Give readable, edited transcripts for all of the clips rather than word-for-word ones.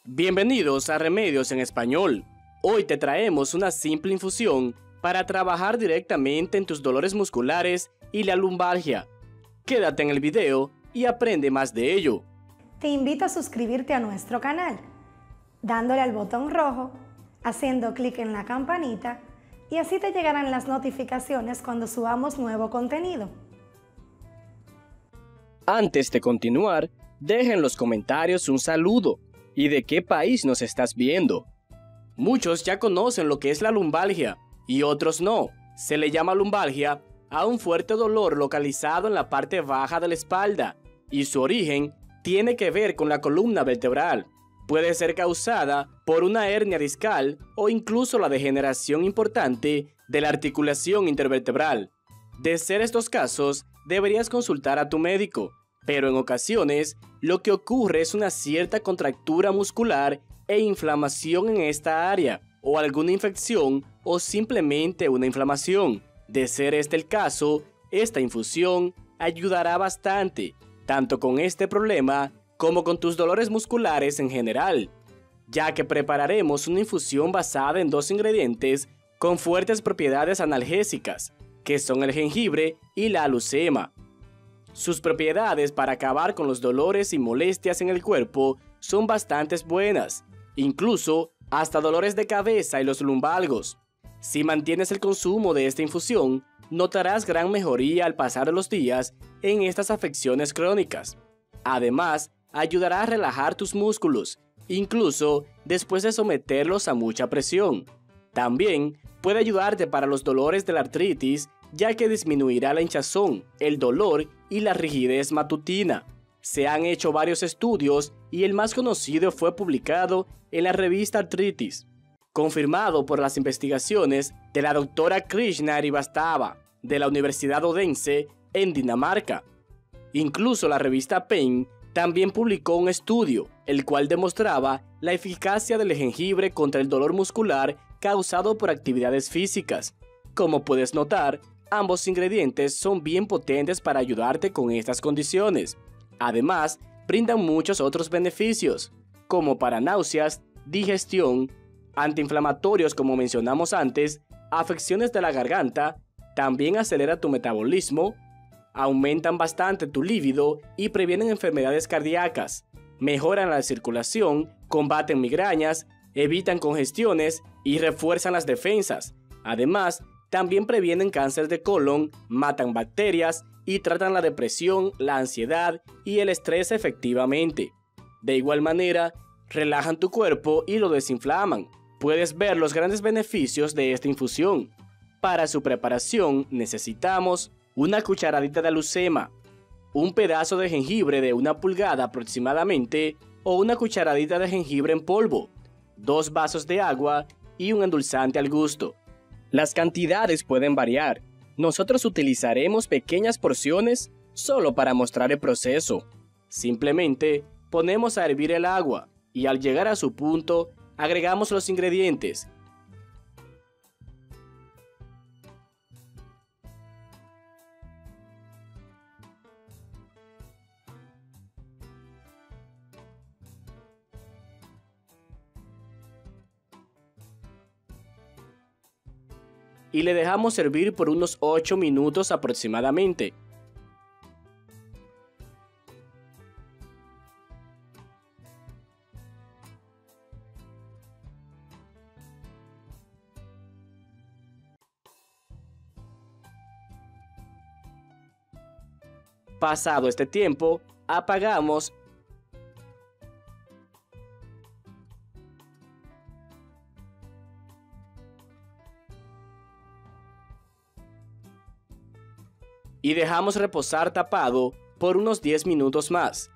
Bienvenidos a Remedios en Español. Hoy te traemos una simple infusión para trabajar directamente en tus dolores musculares y la lumbalgia. Quédate en el video y aprende más de ello. Te invito a suscribirte a nuestro canal, dándole al botón rojo, haciendo clic en la campanita y así te llegarán las notificaciones cuando subamos nuevo contenido. Antes de continuar, deja en los comentarios un saludo y de qué país nos estás viendo. Muchos ya conocen lo que es la lumbalgia y otros no. Se le llama lumbalgia a un fuerte dolor localizado en la parte baja de la espalda y su origen tiene que ver con la columna vertebral. Puede ser causada por una hernia discal o incluso la degeneración importante de la articulación intervertebral. De ser estos casos, deberías consultar a tu médico, pero en ocasiones lo que ocurre es una cierta contractura muscular e inflamación en esta área, o alguna infección o simplemente una inflamación. De ser este el caso, esta infusión ayudará bastante, tanto con este problema como con tus dolores musculares en general, ya que prepararemos una infusión basada en dos ingredientes con fuertes propiedades analgésicas, que son el jengibre y la alucema. Sus propiedades para acabar con los dolores y molestias en el cuerpo son bastante buenas, incluso hasta dolores de cabeza y los lumbalgos. Si mantienes el consumo de esta infusión, notarás gran mejoría al pasar los días en estas afecciones crónicas. Además, ayudará a relajar tus músculos, incluso después de someterlos a mucha presión. También puede ayudarte para los dolores de la artritis, ya que disminuirá la hinchazón, el dolor y la rigidez matutina. Se han hecho varios estudios y el más conocido fue publicado en la revista Arthritis, confirmado por las investigaciones de la doctora Krishna Srivastava de la Universidad Odense en Dinamarca. Incluso la revista Pain también publicó un estudio, el cual demostraba la eficacia del jengibre contra el dolor muscular causado por actividades físicas. Como puedes notar, ambos ingredientes son bien potentes para ayudarte con estas condiciones. Además, brindan muchos otros beneficios, como para náuseas, digestión, antiinflamatorios como mencionamos antes, afecciones de la garganta, también acelera tu metabolismo, aumentan bastante tu líbido y previenen enfermedades cardíacas, mejoran la circulación, combaten migrañas, evitan congestiones y refuerzan las defensas. Además, también previenen cáncer de colon, matan bacterias y tratan la depresión, la ansiedad y el estrés efectivamente. De igual manera, relajan tu cuerpo y lo desinflaman. Puedes ver los grandes beneficios de esta infusión. Para su preparación necesitamos una cucharadita de alucema, un pedazo de jengibre de 1 pulgada aproximadamente o una cucharadita de jengibre en polvo, 2 vasos de agua y un endulzante al gusto. Las cantidades pueden variar. Nosotros utilizaremos pequeñas porciones solo para mostrar el proceso. Simplemente ponemos a hervir el agua y al llegar a su punto agregamos los ingredientes. Y le dejamos hervir por unos 8 minutos aproximadamente. Pasado este tiempo, apagamos y dejamos reposar tapado por unos 10 minutos más.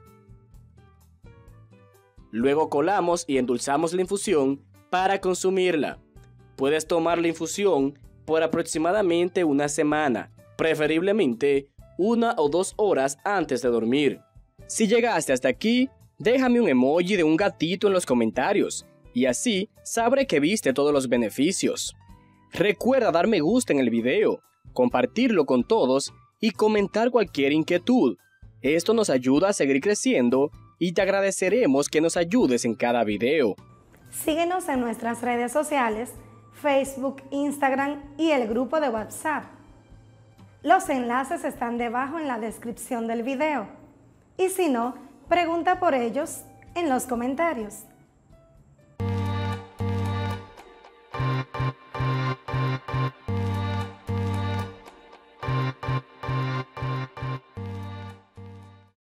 Luego colamos y endulzamos la infusión para consumirla. Puedes tomar la infusión por aproximadamente una semana, preferiblemente 1 o 2 horas antes de dormir. Si llegaste hasta aquí, déjame un emoji de un gatito en los comentarios y así sabré que viste todos los beneficios. Recuerda dar me gusta en el video, compartirlo con todos y comentar cualquier inquietud. Esto nos ayuda a seguir creciendo y te agradeceremos que nos ayudes en cada video. Síguenos en nuestras redes sociales, Facebook, Instagram y el grupo de WhatsApp. Los enlaces están debajo en la descripción del video. Y si no, pregunta por ellos en los comentarios.